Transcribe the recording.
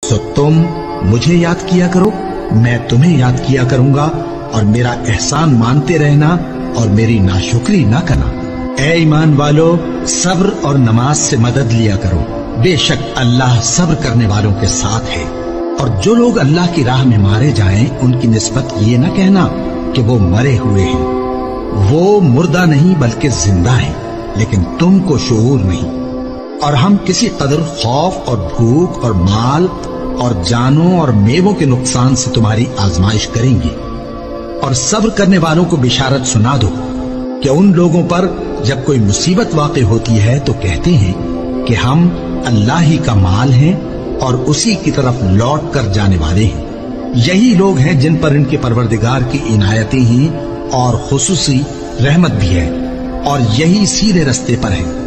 सो तुम मुझे याद किया करो, मैं तुम्हें याद किया करूंगा, और मेरा एहसान मानते रहना और मेरी नाशुक्री ना करना। ए ईमान वालो, सब्र और नमाज से मदद लिया करो, बेशक अल्लाह सब्र करने वालों के साथ है। और जो लोग अल्लाह की राह में मारे जाएं, उनकी निस्बत ये न कहना कि वो मरे हुए हैं। वो मुर्दा नहीं बल्कि जिंदा है, लेकिन तुमको शऊर नहीं। और हम किसी कदर खौफ और भूख और माल और जानों और मेवों के नुकसान से तुम्हारी आजमाइश करेंगे। और सब्र करने वालों को बिशारत सुना दो कि उन लोगों पर जब कोई मुसीबत वाक़ई होती है तो कहते हैं कि हम अल्लाह ही का माल हैं और उसी की तरफ लौट कर जाने वाले हैं। यही लोग हैं जिन पर इनके परवरदिगार की इनायतें हैं और खुसूसी रहमत भी है, और यही सीधे रस्ते पर है।